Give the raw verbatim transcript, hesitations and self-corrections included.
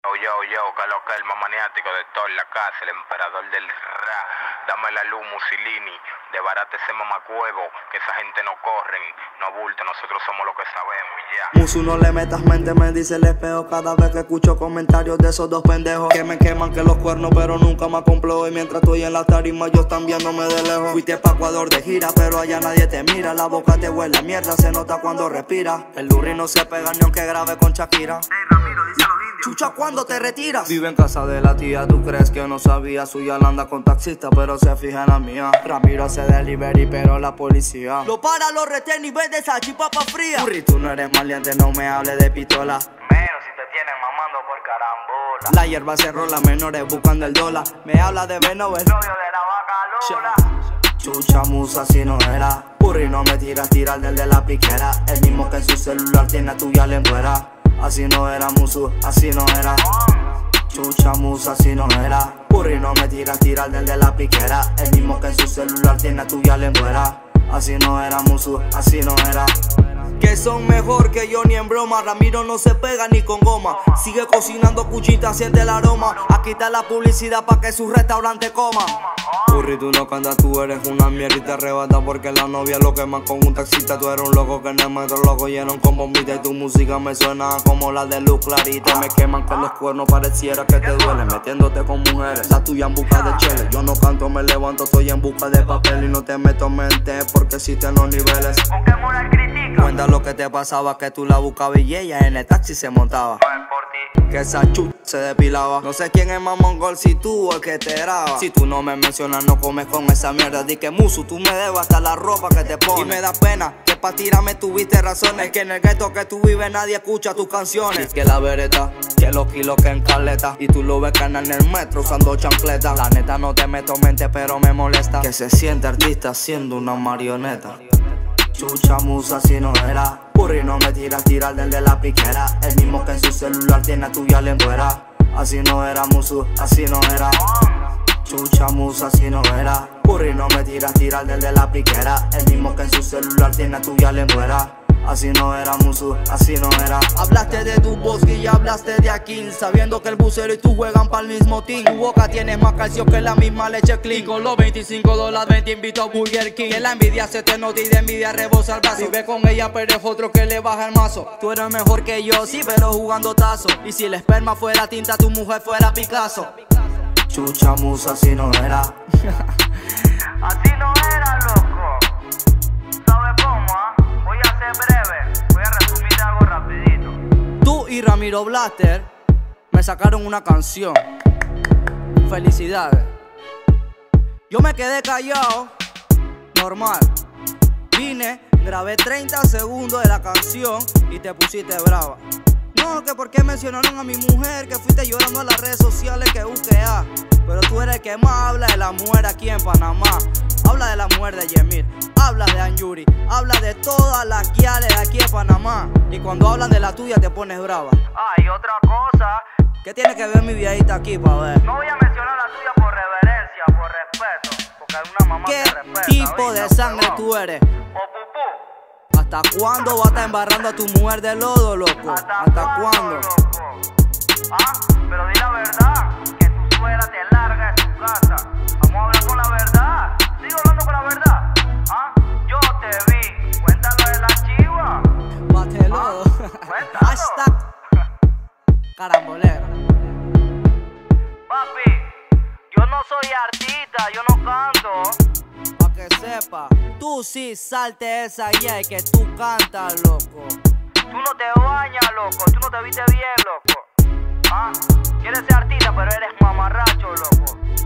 Yo, yo, yo, que lo que es el más maniático de toda la casa, el emperador del ra. Dame la luz, Mussolini, debarate ese mamacuevo, que esa gente no corren, no bulta, nosotros somos lo que sabemos y ya. Musu, no le metas mente, me dice el espejo cada vez que escucho comentarios de esos dos pendejos que me queman que los cuernos, pero nunca me complejo. Y mientras estoy en la tarima, yo están viéndome de lejos. Fuiste pa' Ecuador de gira, pero allá nadie te mira. La boca te huele a mierda, se nota cuando respira. El Lurri no se pega ni aunque grabe con Shakira. Hey, Ramiro, dice a los indios. Chucha, ¿cuándo te retiras? Vive en casa de la tía, tú crees que no sabía. Suya la anda con taxista, pero se fija en la mía. Ramiro hace delivery, pero la policía lo para, lo retén y vende esa chipapa fría. Lurri, tú no eres maleante, no me hables de pistola. Menos si te tienen mamando por carambola. La hierba se rola, menores buscando el dólar. Me habla de Benovel, Novio de la vaca Lola. Chucha, musa, así no era. Purri, no me tiras, tirar del de la piquera. El mismo que en su celular tiene a tuya lengüera. Así no era, musu, así no era. Chucha, musa, así no era. Purri, no me tiras, tirar del de la piquera. El mismo que en su celular tiene a tuya lengüera. Así no era, musu, así no era. Que son mejor que yo ni en broma. Ramiro no se pega ni con goma. Sigue cocinando cuchita, siente el aroma. Aquí está la publicidad pa' que su restaurante coma. Purri, tú no cantas, tú eres una mierda y te arrebata porque la novia lo queman con un taxista. Tú eres un loco que en el metro loco llenan con bombita y tu música me suena como la de Luz Clarita. Me queman con los cuernos, pareciera que te duele metiéndote con mujeres. La tuya en busca de chele. Yo no canto, me levanto, estoy en busca de papel y no te meto mente porque existen los niveles. ¿Con qué moral critica? Cuenta lo que te pasaba, que tú la buscabas y ella en el taxi se montaba. No es por ti. Que esa chu se depilaba. No sé quién es más mongol, si tú o el que te graba. Si tú no me mencionas, no comes con esa mierda. Di que Musu, tú me debes hasta la ropa que te pones. Y me da pena que pa' tirarme tuviste razones. Que en el gueto que tú vives nadie escucha tus canciones. Y que la vereta, que los kilos que en caleta. Y tú lo ves canar en el metro usando chancleta. La neta no te meto mente, pero me molesta que se siente artista siendo una marioneta. Chucha, musa, así no era. Purri, no me tiras, tirar del de la piquera. El mismo que en su celular tiene a tuya lengüera. Así no era, musu, así no era. Chucha, musa, así no era. Purri, no me tiras, tirar del de la piquera. El mismo que en su celular tiene a tuya lengüera. Así no era, musu, así no era. Hablaste de tu bosque y hablaste de Akin, sabiendo que el bucero y tú juegan para el mismo team. Tu boca tiene más calcio que la misma leche clean. Con los veinticinco dólares ven te invito a Burger King. Que la envidia se te nota y de envidia rebosa el brazo. Si ve con ella pero es otro que le baja el mazo. Tú eres mejor que yo, sí, pero jugando tazo. Y si el esperma fuera tinta, tu mujer fuera Picasso. Chucha, musa, así no era. Así no era, loco. ¿Sabes cómo, ah? Voy a ser breve. Voy a resumir algo rapidito. Tú y Ramiro Blaster me sacaron una canción. Felicidades. Yo me quedé callado, normal. Vine, grabé treinta segundos de la canción y te pusiste brava. No, que por qué mencionaron a mi mujer, que fuiste llorando en las redes sociales, que U K A. Pero tú eres el que más habla de la mujer aquí en Panamá. Habla de la mujer de Yemir, habla de Anjuri, habla de todas las guiales de aquí en Panamá. Y cuando hablan de la tuya te pones brava. Ah, y otra cosa. ¿Qué tiene que ver mi viejita aquí pa' ver? No voy a mencionar la tuya por reverencia, por respeto. Porque hay una mamá ¿Qué que respeta. tipo de ¿oíste? sangre Perdón. tú eres? O pupú. ¿Hasta cuándo vas a estar embarrando a tu mujer de lodo, loco? ¿Hasta, ¿Hasta cuándo? loco? Ah, pero di la verdad, que tu suegra te larga de su casa. Vamos a hablar con la verdad. Sigo hablando con la verdad. Ah, yo te vi. Cuéntalo de la chiva. Bate lodo. cuéntalo. Hashtag carambolero. Papi, yo no soy artista, yo no canto. Pa' que sepa, tú sí salte esa guía y que tú cantas, loco. Tú no te bañas, loco. Tú no te viste bien, loco. Ah, quieres ser artista, pero eres mamarracho, loco.